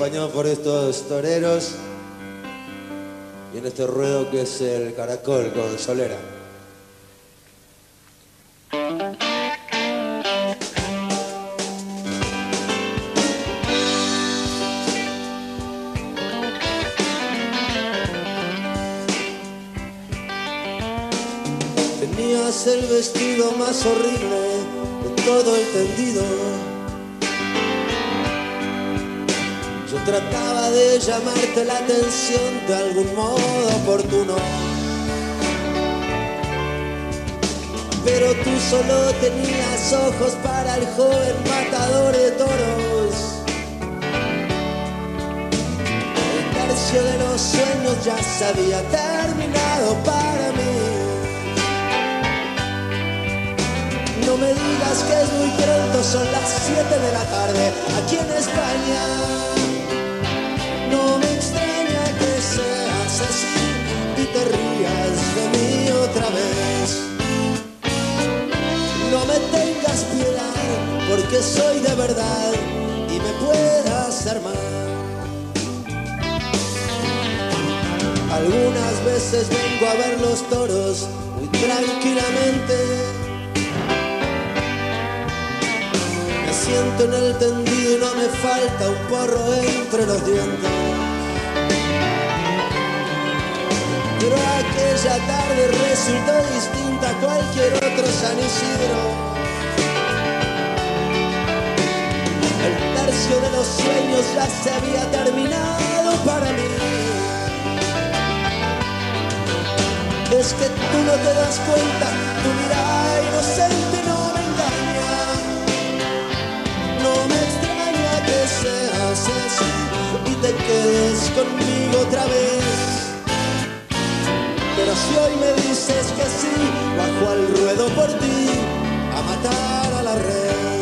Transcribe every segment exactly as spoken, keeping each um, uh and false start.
acompañado por estos toreros y en este ruedo que es el Caracol con Solera. Tenías el vestido más horrible de todo el tendido. Yo trataba de llamarte la atención de algún modo oportuno, pero tú solo tenías ojos para el joven matador de toros. El tercio de los sueños ya se había terminado para mí. No me digas que es muy pronto, son las siete de la tarde aquí en España. No me extraña que seas así y te rías de mí otra vez. No me tengas piedad porque soy de verdad y me puedo hacer mal. Algunas veces vengo a ver los toros muy tranquilamente. Me siento en el tendido y no me falta un porro entre los dientes. Pero aquella tarde resultó distinta a cualquier otro San Isidro. El tercio de los sueños ya se había terminado para mí. Es que tú no te das cuenta, tu mirada inocente no me engaña. No me extraña que seas así y te quedes conmigo otra vez. Pero si hoy me dices que sí, bajo al ruedo por ti a matar a la res.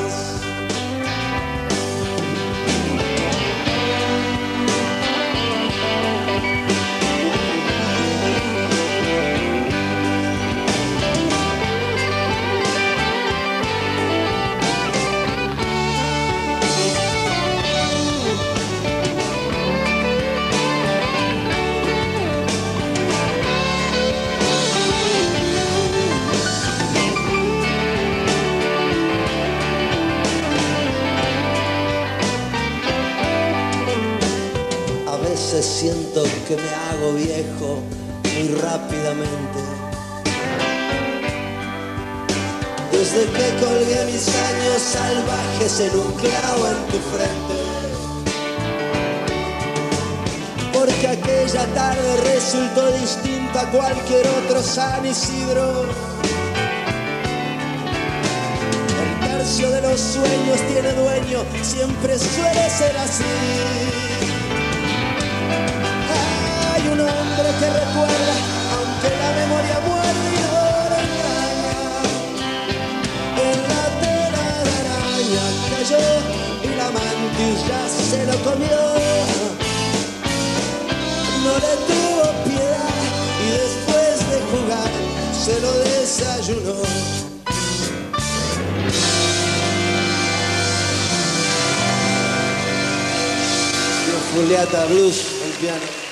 Siento que me hago viejo muy rápidamente. Desde que colgué mis años salvajes en un clavo en tu frente. Porque aquella tarde resultó distinta a cualquier otro San Isidro. El tercio de los sueños tiene dueño, siempre suele ser así. Un hombre que recuerda, aunque la memoria muerde y no lo engaña. En la tela de araña cayó y la mantis ya se lo comió. No le tuvo piedad y después de jugar se lo desayunó. Julieta Blues, el piano.